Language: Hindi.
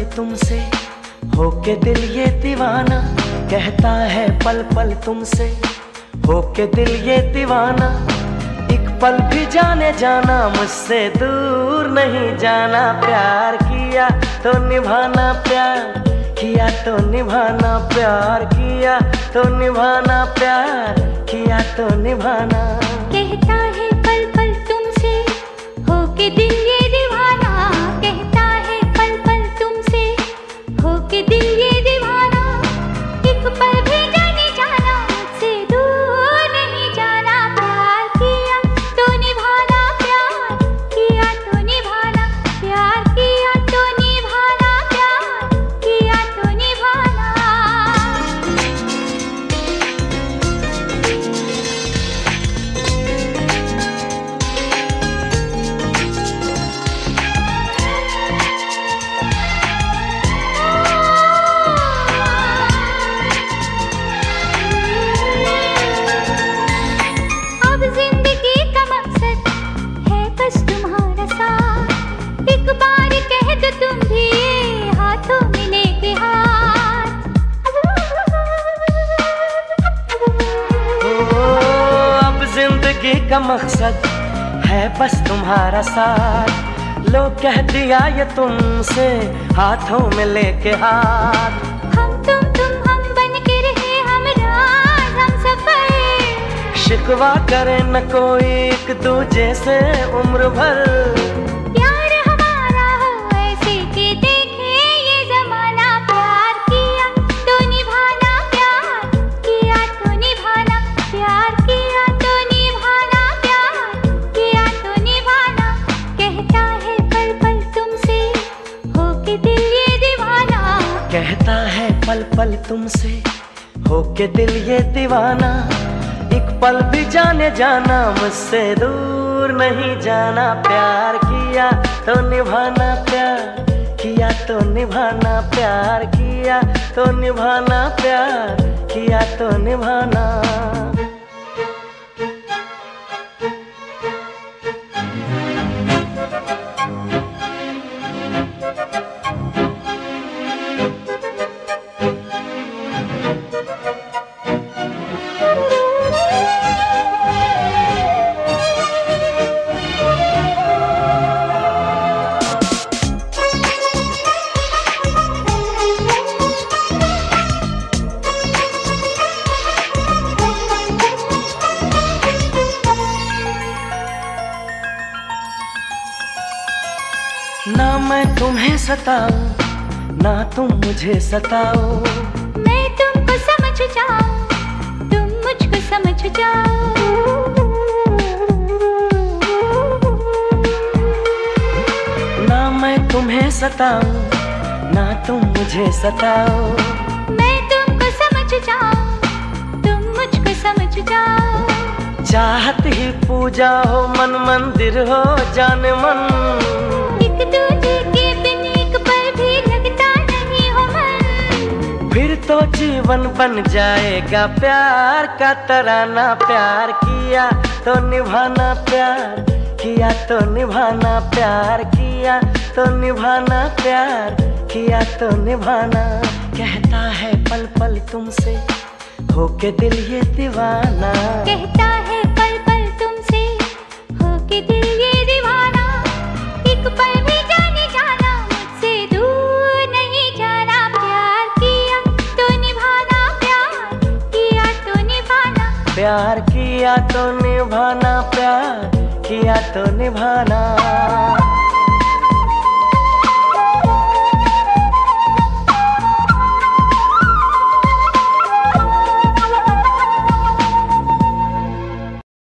तुमसे, होके दिल ये दीवाना, कहता है पल पल तुमसे, होके दिल ये दीवाना। एक पल भी जाने जाना, मुझसे दूर नहीं जाना। प्यार किया तो निभाना, प्यार किया तो निभाना, प्यार किया तो निभाना, प्यार किया तो निभाना। कहता है पल पल तुमसे, होके दिल ये दीवाना, कहता है पल पल तुमसे, होके दिल ये दीवाना। एक पल भी जाने जाना, मुझसे दूर नहीं जाना। प्यार किया तो निभाना, प्यार किया तो निभाना, प्यार किया तो निभाना, प्यार किया तो निभाना। का मकसद है बस तुम्हारा साथ, लो कह दिया ये तुमसे, हाथों में लेके हाथ। हम तुम बन के रहे, हम राज हम सफर, शिकवा करे न कोई एक दूजे से उम्र भर। प्यार हमारा हो ऐसे कि देखे ये जमाना। प्यार किया तो निभाना, प्यार किया तो निभाना, प्यार किया तो निभाना, प्यार किया तो निभाना। कहता है पल पल तुमसे, होके दिल ये दीवाना, कहता है पल पल तुमसे, होके दिल ये दीवाना। एक पल भी जाने जाना, मुझसे दूर नहीं जाना। प्यार किया तो निभाना, प्यार किया तो निभाना, प्यार किया तो निभाना, प्यार किया तो निभाना। ना मैं तुम्हें सताऊं, ना तुम मुझे सताओ। मैं तुमको समझ जाऊं, तुम मुझको समझ जाओ। ना मैं तुम्हें सताऊं, ना तुम मुझे सताओ। मैं तुमको समझ जाऊं, तुम मुझको समझ जाओ। चाहत ही पूजा हो, मन मंदिर हो, जान मन। एक दूजे के बिन एक पल भी लगता नहीं हो मन। फिर तो जीवन बन जाएगा प्यार का तराना। प्यार किया तो निभाना, प्यार किया तो निभाना, प्यार किया तो निभाना, प्यार किया तो निभाना। कहता है पल पल तुमसे, होके दिल ये दीवाना, कहता है पल पल तुमसे, होके दिल ये दीवाना। एक पल भी जाने जाना, मुझसे दूर नहीं जाना। प्यार किया तो निभाना, प्यार किया तो निभाना, प्यार किया तो निभाना, प्यार किया तो निभाना।